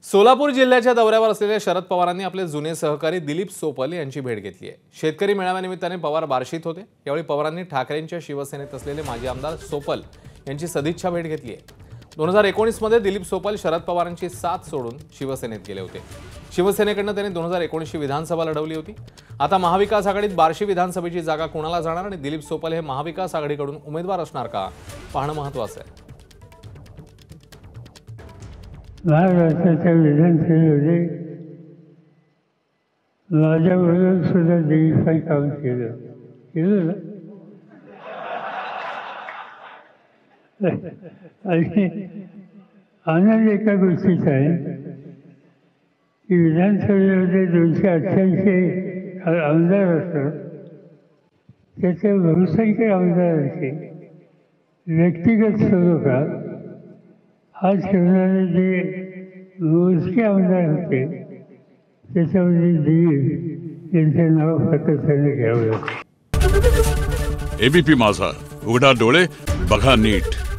सोलापूर जिल्ह्याच्या दौऱ्यावर असलेल्या शरद पवारांनी आपले जुने सहकारी दिलीप सोपल यांची भेट घेतली आहे। शेतकरी मेळाव्यानिमित्ताने पवार बार्शीत होते। यावेळी पवारांनी ठाकरेंच्या शिवसेनेत असलेले माजी आमदार सोपल यांची सदिच्छा भेट घेतली आहे। 2019 मध्ये दिलीप सोपल शरद पवारांची साथ सोडून शिवसेनेत गेले होते। शिवसेनेकडून त्यांनी 2019 विधानसभा लढवली होती। आता महाविकास आघाडीत बार्शी विधानसभेची जागा कोणाला जाणार आणि दिलीप सोपल हे महाविकास आघाडीकडून उमेदवार असणार का पाहणं महत्त्वाचं आहे। महाराष्ट्राच्या विधानसभेमध्ये माझ्याबरोबर सुद्धा दिलीपाई काम केलं ना आणि आनंद एका गोष्टीचा आहे की विधानसभेमध्ये 288 आमदार असतात, त्याच्या बहुसंख्य आमदारांचे व्यक्तिगत स्वरूपात हात ठेवणारे जे मोजके आमदार होते त्याच्यामध्ये दिलीप यांचं नाव सातत्याने घ्यावं लागतं। एबीपी माझा, उघडा डोळे बघा नीट।